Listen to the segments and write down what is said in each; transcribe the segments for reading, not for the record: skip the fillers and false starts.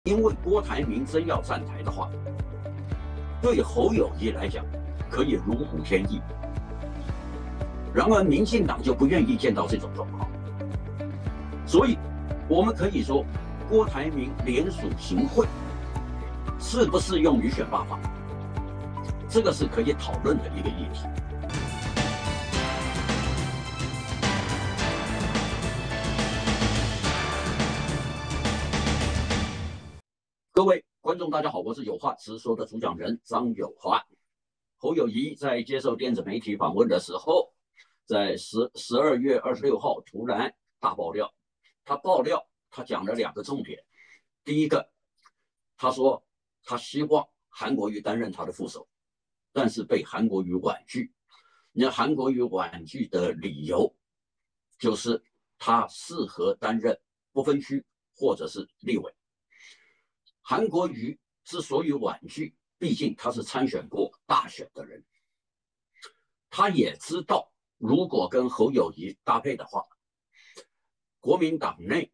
因为郭台铭真要站台的话，对侯友宜来讲可以如虎添翼。然而，民进党就不愿意见到这种状况，所以我们可以说，郭台铭联署行贿是不是用于选罢法，这个是可以讨论的一个议题。各位观众，大家好，我是有话直说的主讲人张友华。侯友宜在接受电子媒体访问的时候，在12月26号突然大爆料，他讲了2个重点。第一个，他说他希望韩国瑜担任他的副手，但是被韩国瑜婉拒。那韩国瑜婉拒的理由就是他适合担任不分区或者是立委。韩国瑜之所以婉拒，毕竟他是参选过大选的人，他也知道如果跟侯友宜搭配的话，国民党内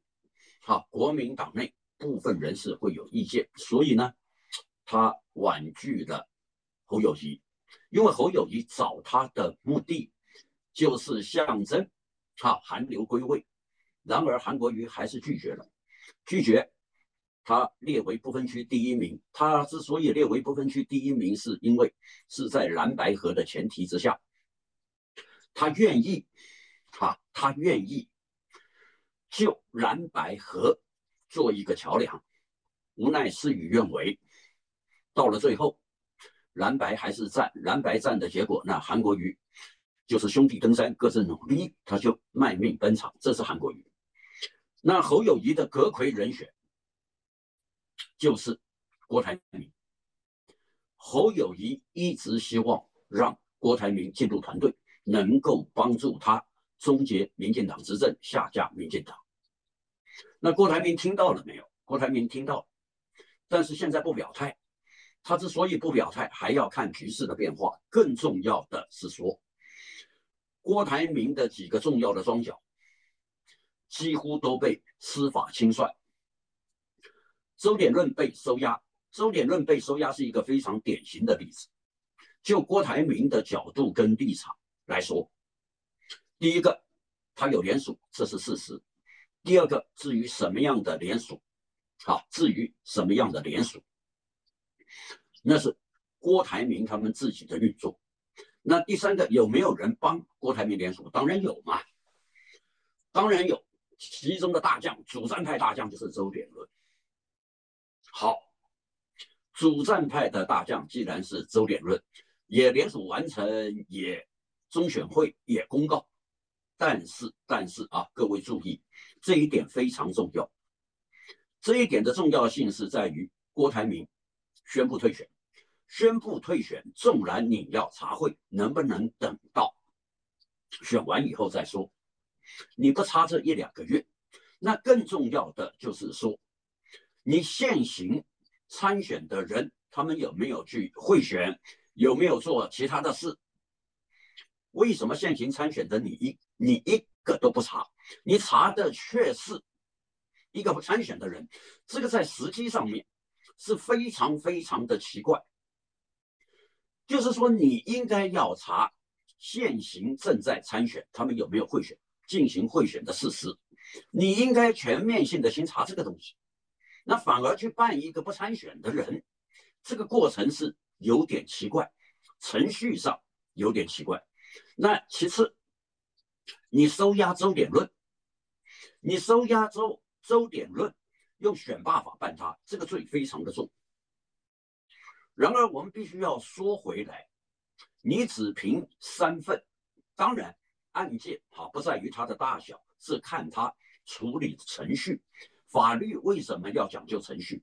部分人士会有意见，所以呢，他婉拒了侯友宜，因为侯友宜找他的目的就是象征韩流归位。然而韩国瑜还是拒绝他列为不分区第一名。他之所以列为不分区第一名，是因为是在蓝白合的前提之下，他愿意就蓝白合做一个桥梁。无奈事与愿违，到了最后，蓝白战的结果，那韩国瑜就是兄弟登山各自努力，他就卖命奔场，这是韩国瑜。那侯友宜的阁揆人选就是郭台铭。侯友宜一直希望让郭台铭进入团队，能够帮助他终结民进党执政，下架民进党。那郭台铭听到了没有？郭台铭听到了，但是现在不表态。他之所以不表态，还要看局势的变化。更重要的是说，郭台铭的几个重要的庄脚几乎都被司法清算。周点润被收押，周点润被收押是一个非常典型的例子。就郭台铭的角度跟立场来说，第一个，他有联署，这是事实。第二个，至于什么样的联署，那是郭台铭他们自己的运作。那第三个，有没有人帮郭台铭联署？当然有嘛，当然有。其中的大将，主战派大将就是周点润。好，主战派的大将既然是周点润，也联署完成，也中选会也公告，但是各位注意，这一点非常重要。这一点的重要性是在于郭台铭宣布退选，纵然你要查会，能不能等到选完以后再说？你不差这1-2个月。那更重要的就是说，你现行参选的人，他们有没有去贿选，有没有做其他的事？为什么现行参选的你一个都不查？你查的却是一个参选的人，这个在时机上面是非常非常的奇怪。就是说，你应该要查现行正在参选他们有没有贿选，进行贿选的事实，你应该全面性的先查这个东西。那反而去办一个不参选的人，这个过程是有点奇怪，程序上有点奇怪。那其次，你收押周点润，用选罢法办他，这个罪非常的重。然而我们必须要说回来，你只凭3份，当然案件不在于它的大小，是看它处理程序。法律为什么要讲究程序？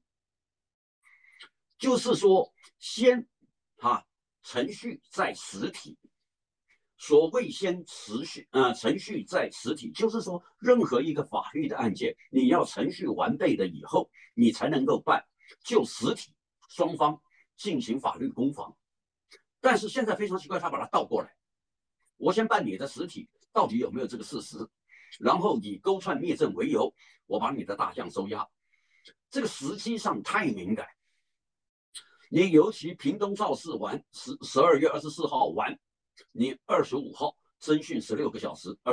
就是说，先程序在实体。所谓先程序在实体，就是说，任何一个法律的案件，你要程序完备的以后，你才能够办，就实体双方进行法律攻防。但是现在非常奇怪，他把它倒过来，我先办你的实体，到底有没有这个事实，然后以勾串灭证为由，我把你的大将收押。 这个时机上太敏感。你尤其屏东造势完，12月24号完，你25号侦讯16个小时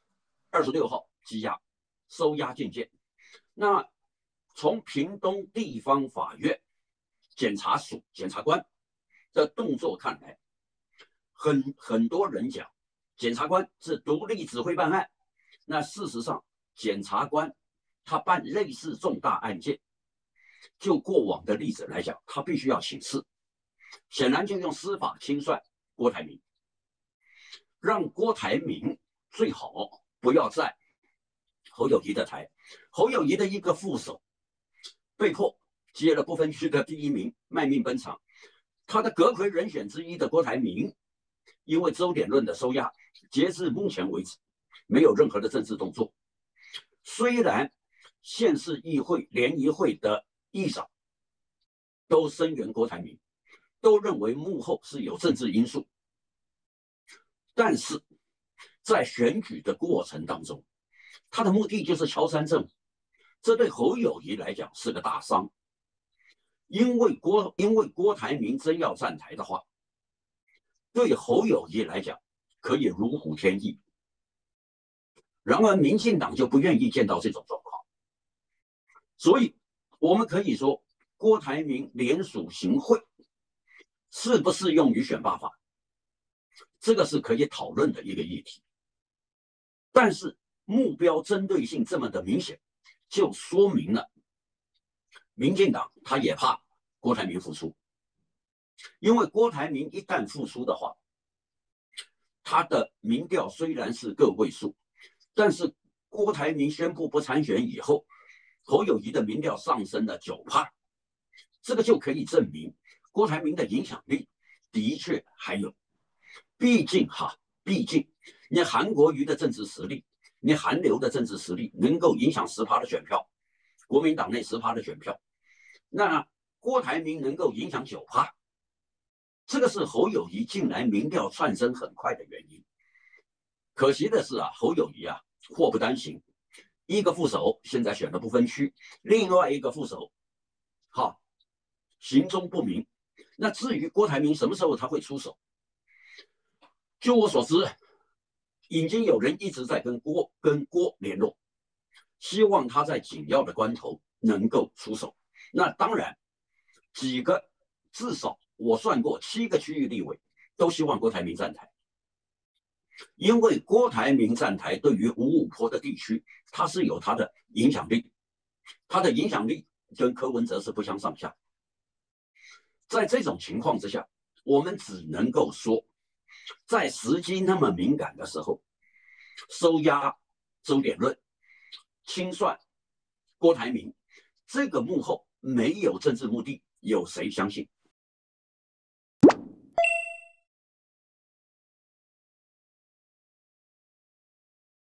，26号羁押，收押禁见。那从屏东地方法院检察署检察官的动作看来，很多人讲检察官是独立指挥办案，那事实上检察官他办类似重大案件，就过往的例子来讲，他必须要请示，显然就用司法清算郭台铭，让郭台铭最好不要在侯友宜的台，侯友宜的一个副手被迫接了不分区的第1名，卖命奔场，他的阁揆人选之一的郭台铭，因为周点论的收押，截至目前为止没有任何的政治动作。虽然县市议会联谊会的议长都声援郭台铭，都认为幕后是有政治因素，但是在选举的过程当中，他的目的就是敲山震虎，这对侯友宜来讲是个大伤。因为郭台铭真要站台的话，对侯友宜来讲可以如虎添翼。然而民进党就不愿意见到这种状况，所以我们可以说郭台铭联署行贿适不适用于选罢法，这个是可以讨论的一个议题。但是目标针对性这么的明显，就说明了民进党他也怕郭台铭复出，因为郭台铭一旦复出的话，他的民调虽然是个位数，但是郭台铭宣布不参选以后，侯友宜的民调上升了9%，这个就可以证明郭台铭的影响力的确还有。毕竟你韩国瑜的政治实力，你韩流的政治实力能够影响10%的选票，国民党内10%的选票，那郭台铭能够影响9%，这个是侯友宜近来民调窜升很快的原因。可惜的是侯友宜祸不单行，一个副手现在选了不分区，另外一个副手行踪不明。那至于郭台铭什么时候他会出手，就我所知，已经有人一直在跟郭联络，希望他在紧要的关头能够出手。那当然至少我算过7个区域立委都希望郭台铭站台，因为郭台铭站台对于5.5波的地区，他是有他的影响力，他的影响力跟柯文哲是不相上下。在这种情况之下，我们只能够说，在时机那么敏感的时候，收押周点论，清算郭台铭，这个幕后没有政治目的，有谁相信？